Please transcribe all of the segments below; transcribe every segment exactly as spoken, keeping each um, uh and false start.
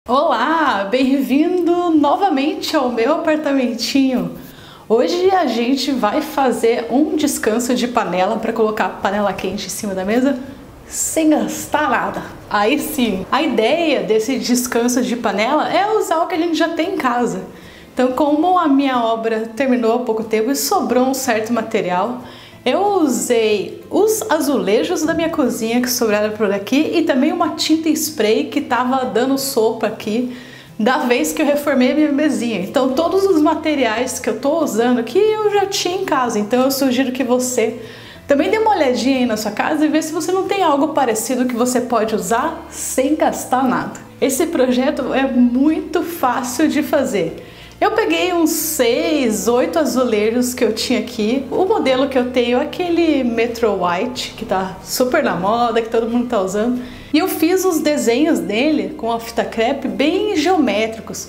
Olá, bem-vindo novamente ao meu apartamentinho. Hoje a gente vai fazer um descanso de panela para colocar a panela quente em cima da mesa sem gastar nada. Aí sim, a ideia desse descanso de panela é usar o que a gente já tem em casa. Então, como a minha obra terminou há pouco tempo e sobrou um certo material, eu usei os azulejos da minha cozinha que sobraram por aqui e também uma tinta spray que estava dando sopa aqui da vez que eu reformei a minha mesinha. Então todos os materiais que eu estou usando aqui eu já tinha em casa, então eu sugiro que você também dê uma olhadinha aí na sua casa e vê se você não tem algo parecido que você pode usar sem gastar nada. Esse projeto é muito fácil de fazer. Eu peguei uns seis, oito azulejos que eu tinha aqui. O modelo que eu tenho é aquele Metro White, que tá super na moda, que todo mundo tá usando. E eu fiz os desenhos dele com a fita crepe bem geométricos.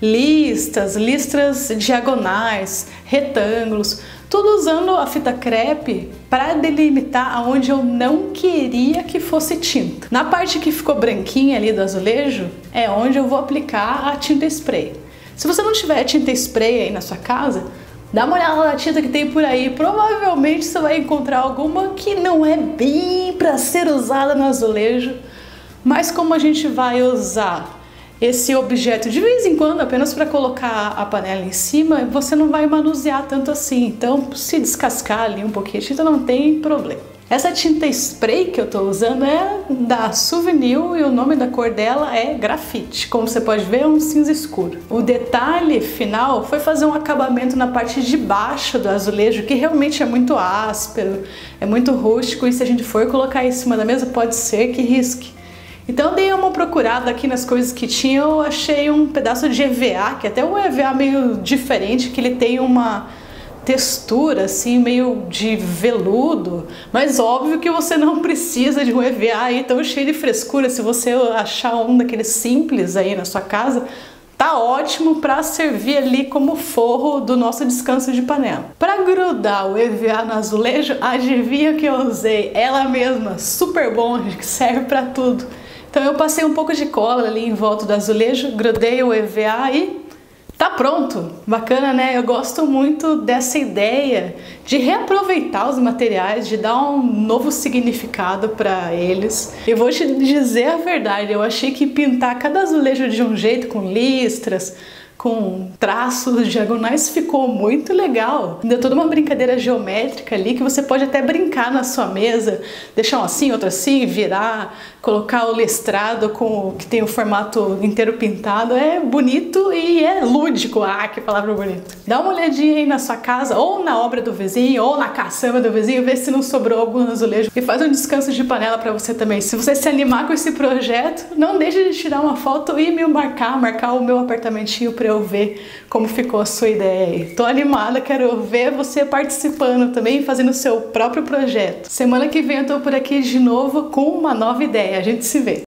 Listas, listras diagonais, retângulos, tudo usando a fita crepe para delimitar aonde eu não queria que fosse tinta. Na parte que ficou branquinha ali do azulejo, é onde eu vou aplicar a tinta spray. Se você não tiver tinta spray aí na sua casa, dá uma olhada na tinta que tem por aí. Provavelmente você vai encontrar alguma que não é bem para ser usada no azulejo. Mas como a gente vai usar esse objeto de vez em quando, apenas para colocar a panela em cima, você não vai manusear tanto assim. Então, se descascar ali um pouquinho de tinta, não tem problema. Essa tinta spray que eu estou usando é da Souvenir e o nome da cor dela é Grafite. Como você pode ver, é um cinza escuro. O detalhe final foi fazer um acabamento na parte de baixo do azulejo, que realmente é muito áspero, é muito rústico, e se a gente for colocar em cima da mesa, pode ser que risque. Então eu dei uma procurada aqui nas coisas que tinha, eu achei um pedaço de E V A, que até um E V A meio diferente, que ele tem uma textura assim meio de veludo, mas óbvio que você não precisa de um E V A aí tão cheio de frescura. Se você achar um daqueles simples aí na sua casa, tá ótimo para servir ali como forro do nosso descanso de panela. Para grudar o E V A no azulejo, adivinha que eu usei? Ela mesma, Super Bond, que serve para tudo. Então eu passei um pouco de cola ali em volta do azulejo, grudei o E V A e tá pronto! Bacana, né? Eu gosto muito dessa ideia de reaproveitar os materiais, de dar um novo significado para eles. Eu vou te dizer a verdade, eu achei que pintar cada azulejo de um jeito, com listras, com traços diagonais, ficou muito legal. Deu toda uma brincadeira geométrica ali que você pode até brincar na sua mesa, deixar um assim, outro assim, virar, colocar o listrado com que tem o formato inteiro pintado. É bonito e é lúdico. Ah, que palavra bonita. Dá uma olhadinha aí na sua casa, ou na obra do vizinho, ou na caçamba do vizinho, vê se não sobrou algum azulejo e faz um descanso de panela para você também. Se você se animar com esse projeto, não deixe de tirar uma foto e me marcar, marcar o meu apartamentinho para eu ver como ficou a sua ideia aí. Tô animada, quero ver você participando também, fazendo o seu próprio projeto. Semana que vem eu tô por aqui de novo com uma nova ideia. A gente se vê.